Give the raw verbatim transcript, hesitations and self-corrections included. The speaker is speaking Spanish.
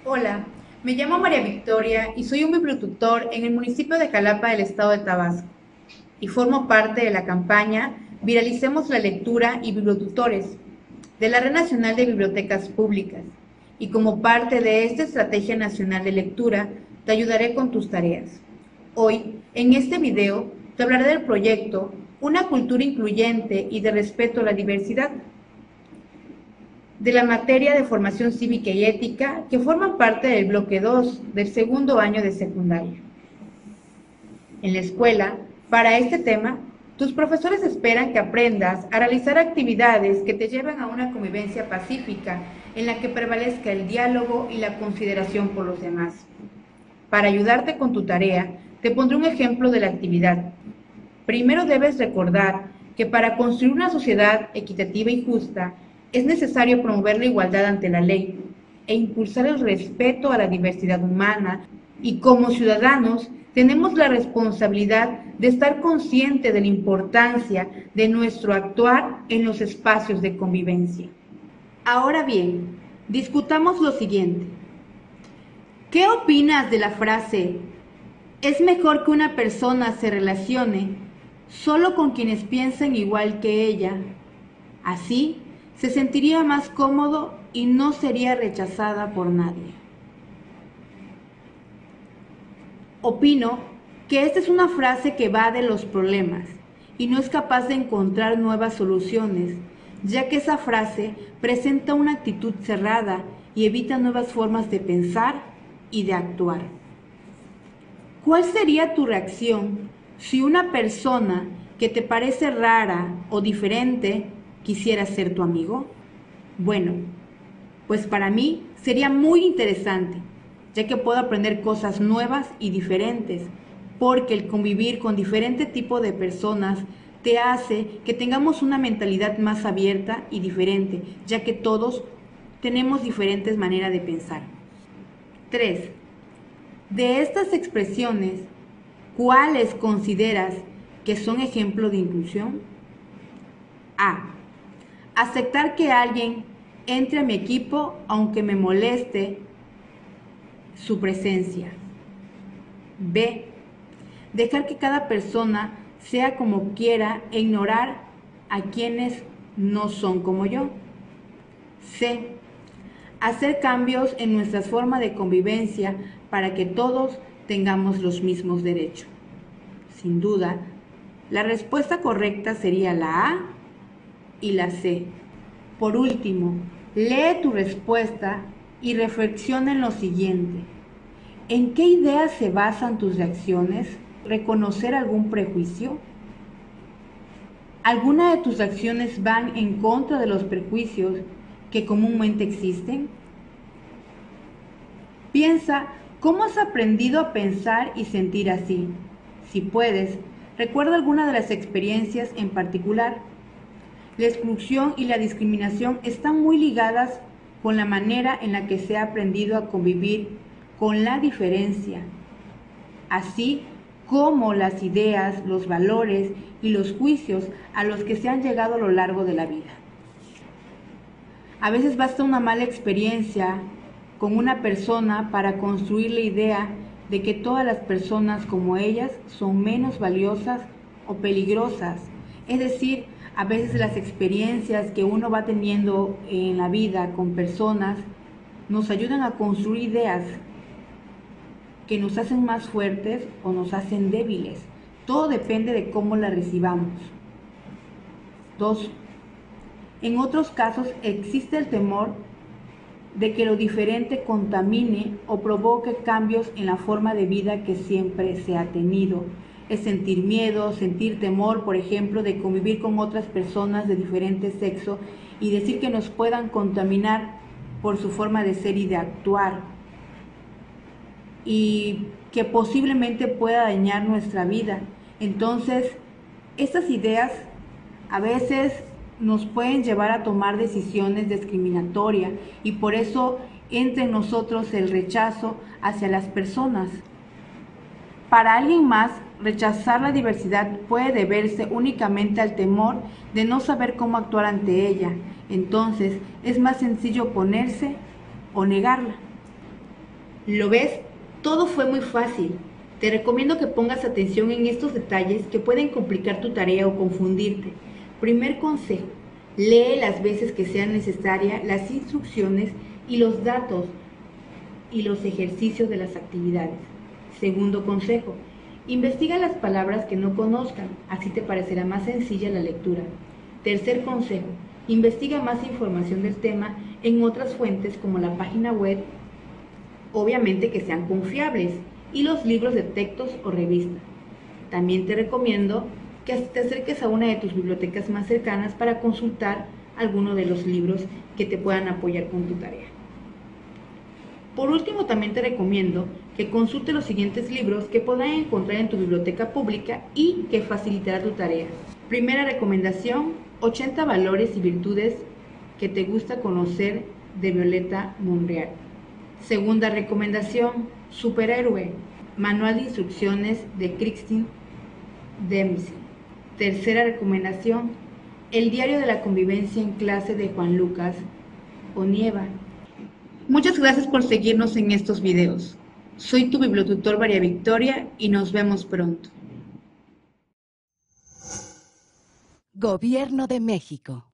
Hola, me llamo María Victoria y soy un bibliotutor en el municipio de Jalapa del estado de Tabasco y formo parte de la campaña Viralicemos la lectura y bibliotutores de la Red Nacional de Bibliotecas Públicas, y como parte de esta Estrategia Nacional de Lectura te ayudaré con tus tareas. Hoy, en este video, te hablaré del proyecto Una cultura incluyente y de respeto a la diversidad, de la materia de formación cívica y ética que forman parte del bloque dos del segundo año de secundaria. En la escuela, para este tema, tus profesores esperan que aprendas a realizar actividades que te lleven a una convivencia pacífica en la que prevalezca el diálogo y la consideración por los demás. Para ayudarte con tu tarea, te pondré un ejemplo de la actividad. Primero debes recordar que para construir una sociedad equitativa y justa, es necesario promover la igualdad ante la ley e impulsar el respeto a la diversidad humana, y como ciudadanos tenemos la responsabilidad de estar conscientes de la importancia de nuestro actuar en los espacios de convivencia. Ahora bien, discutamos lo siguiente. ¿Qué opinas de la frase "es mejor que una persona se relacione solo con quienes piensan igual que ella? Así se sentiría más cómodo y no sería rechazada por nadie"? Opino que esta es una frase que va de los problemas y no es capaz de encontrar nuevas soluciones, ya que esa frase presenta una actitud cerrada y evita nuevas formas de pensar y de actuar. ¿Cuál sería tu reacción si una persona que te parece rara o diferente quisiera ser tu amigo? Bueno, pues para mí sería muy interesante, ya que puedo aprender cosas nuevas y diferentes, porque el convivir con diferente tipo de personas te hace que tengamos una mentalidad más abierta y diferente, ya que todos tenemos diferentes maneras de pensar. tres. De estas expresiones, ¿cuáles consideras que son ejemplo de inclusión? A. Aceptar que alguien entre a mi equipo aunque me moleste su presencia. B. Dejar que cada persona sea como quiera e ignorar a quienes no son como yo. C. Hacer cambios en nuestra forma de convivencia para que todos tengamos los mismos derechos. Sin duda, la respuesta correcta sería la A y la C. Por último, lee tu respuesta y reflexiona en lo siguiente. ¿En qué ideas se basan tus reacciones? ¿Reconocer algún prejuicio? ¿Alguna de tus acciones van en contra de los prejuicios que comúnmente existen? Piensa cómo has aprendido a pensar y sentir así. Si puedes, recuerda alguna de las experiencias en particular. La exclusión y la discriminación están muy ligadas con la manera en la que se ha aprendido a convivir con la diferencia, así como las ideas, los valores y los juicios a los que se han llegado a lo largo de la vida. A veces basta una mala experiencia con una persona para construir la idea de que todas las personas como ellas son menos valiosas o peligrosas. Es decir, a veces las experiencias que uno va teniendo en la vida con personas nos ayudan a construir ideas que nos hacen más fuertes o nos hacen débiles. Todo depende de cómo la recibamos. dos. En otros casos existe el temor de que lo diferente contamine o provoque cambios en la forma de vida que siempre se ha tenido. Es sentir miedo, sentir temor, por ejemplo, de convivir con otras personas de diferente sexo y decir que nos puedan contaminar por su forma de ser y de actuar, y que posiblemente pueda dañar nuestra vida. Entonces, estas ideas a veces nos pueden llevar a tomar decisiones discriminatorias y por eso entra en nosotros el rechazo hacia las personas. Para alguien más, rechazar la diversidad puede deberse únicamente al temor de no saber cómo actuar ante ella. Entonces, es más sencillo oponerse o negarla. ¿Lo ves? Todo fue muy fácil. Te recomiendo que pongas atención en estos detalles que pueden complicar tu tarea o confundirte. Primer consejo: lee las veces que sean necesarias las instrucciones y los datos y los ejercicios de las actividades. Segundo consejo: investiga las palabras que no conozcan, así te parecerá más sencilla la lectura. Tercer consejo: investiga más información del tema en otras fuentes como la página web, obviamente que sean confiables, y los libros de textos o revistas. También te recomiendo que te acerques a una de tus bibliotecas más cercanas para consultar alguno de los libros que te puedan apoyar con tu tarea. Por último, también te recomiendo que consulte los siguientes libros que podrás encontrar en tu biblioteca pública y que facilitará tu tarea. Primera recomendación: ochenta valores y virtudes que te gusta conocer, de Violeta Monreal. Segunda recomendación: Superhéroe, manual de instrucciones de Kristin Dempsey. Tercera recomendación: El diario de la convivencia en clase, de Juan Lucas Onieva. Muchas gracias por seguirnos en estos videos. Soy tu bibliotutor María Victoria y nos vemos pronto. Gobierno de México.